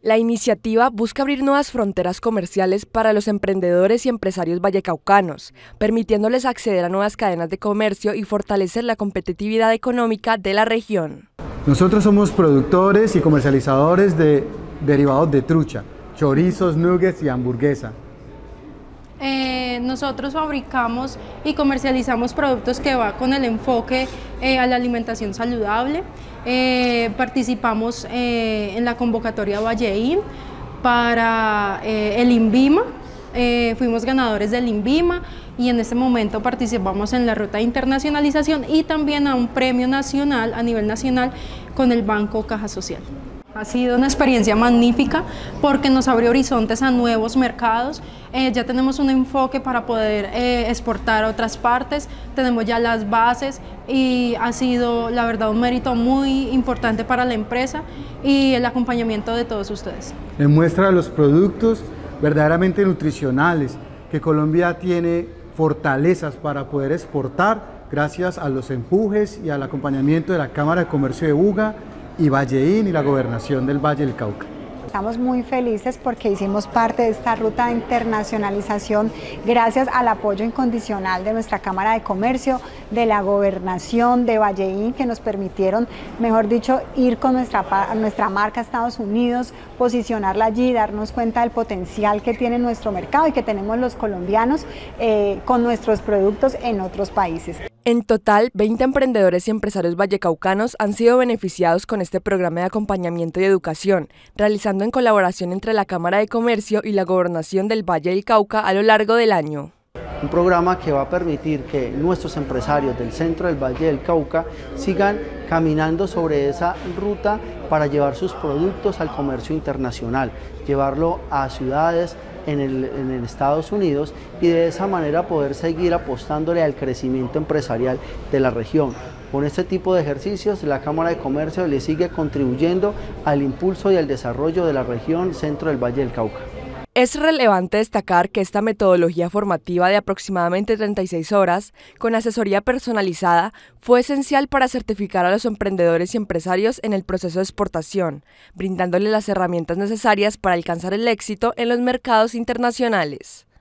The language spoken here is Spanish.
La iniciativa busca abrir nuevas fronteras comerciales para los emprendedores y empresarios vallecaucanos, permitiéndoles acceder a nuevas cadenas de comercio y fortalecer la competitividad económica de la región. Nosotros somos productores y comercializadores de derivados de trucha, chorizos, nuggets y hamburguesa. Nosotros fabricamos y comercializamos productos que va con el enfoque a la alimentación saludable. Participamos en la convocatoria Valleín para el INVIMA. Fuimos ganadores del INVIMA y en este momento participamos en la ruta de internacionalización y también a un premio nacional, a nivel nacional, con el Banco Caja Social. Ha sido una experiencia magnífica porque nos abrió horizontes a nuevos mercados. Ya tenemos un enfoque para poder exportar a otras partes, tenemos ya las bases y ha sido, la verdad, un mérito muy importante para la empresa y el acompañamiento de todos ustedes. Demuestra los productos verdaderamente nutricionales, que Colombia tiene fortalezas para poder exportar gracias a los empujes y al acompañamiento de la Cámara de Comercio de Buga y Valleín y la Gobernación del Valle del Cauca. Estamos muy felices porque hicimos parte de esta ruta de internacionalización gracias al apoyo incondicional de nuestra Cámara de Comercio, de la Gobernación de Valleín, que nos permitieron, mejor dicho, ir con nuestra marca a Estados Unidos, posicionarla allí, darnos cuenta del potencial que tiene nuestro mercado y que tenemos los colombianos con nuestros productos en otros países. En total, 20 emprendedores y empresarios vallecaucanos han sido beneficiados con este programa de acompañamiento y educación, realizando en colaboración entre la Cámara de Comercio y la Gobernación del Valle del Cauca a lo largo del año. Un programa que va a permitir que nuestros empresarios del centro del Valle del Cauca sigan caminando sobre esa ruta para llevar sus productos al comercio internacional, llevarlo a ciudades en Estados Unidos y de esa manera poder seguir apostándole al crecimiento empresarial de la región. Con este tipo de ejercicios, la Cámara de Comercio le sigue contribuyendo al impulso y al desarrollo de la región centro del Valle del Cauca. Es relevante destacar que esta metodología formativa de aproximadamente 36 horas, con asesoría personalizada, fue esencial para certificar a los emprendedores y empresarios en el proceso de exportación, brindándoles las herramientas necesarias para alcanzar el éxito en los mercados internacionales.